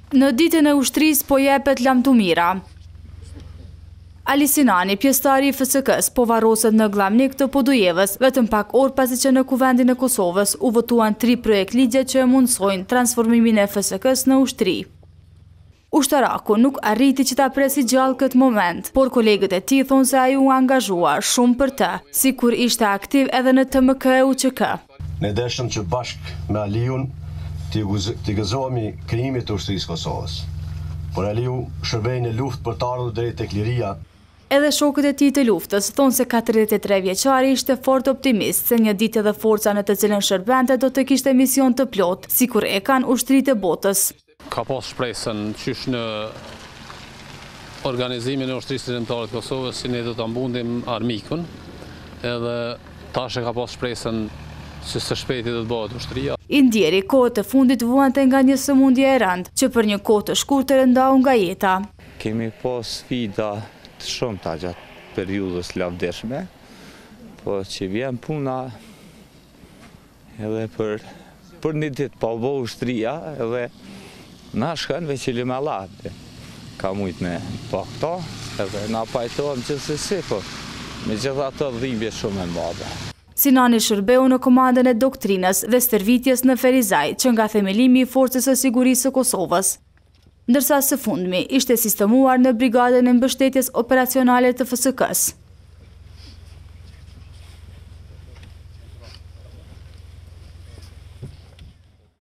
Në ditën e ushtrisë po jepet lamtumira. Ali Sinani, pjesëtari i FSK-s, po varroset në Llamnik të Podujevës, vetëm pak orë pasi që në Kuvendin e Kosovës u votuan 3 projekt ligje që mundsojnë transformimin e FSK-s në ushtri. Ushtaraku nuk arriti që ta presi gjallë këtë moment, por kolegët e tij thonë se ai u angazhua shumë për të, sikur ishte aktiv edhe në TMK e UÇK. Ne dëshëm që bashkë me Aliun t'i gëzohemi krijimit të ushtrisë Kosovës. Por Aliu shërbej në luftë për të ardhur deri tek liria. Edhe shokët e tij të luftës thonë se 43 vjeçari ishte fort optimist se një ditë edhe forca në të cilën shërbente do të kishte mision të plotë, sikur e kanë ushtritë e botës. Ka pas shpresën qysh në organizimin e ushtrisë rendimtare të Kosovës si ne do ta mbundim armikun, edhe tash e ka pas shpresën se së shpejti do të bëhet ushtria. I ndjeri kohët e fundit vuante nga një sëmundje e rëndë, që për një kohë të shkurtër ndau nga jeta. Kemi pas sfida të shumta gjatë periudhës lavdeshme, po që vjen puna edhe për një ditë pa bë ushtria, edhe na shkën veçili me lavde. Ka mujt me pa këto, edhe na pajtohem që se po, me gjitha të dhimbje shumë e madhe. Sinani shërbeu në komandën e doktrinës dhe stërvitjes në Ferizaj, që nga themelimi i Forcës së Sigurisë së Kosovës. Ndërsa së fundmi ishte sistemuar në Brigadën e Mbështetjes Operacionale të FSK-s.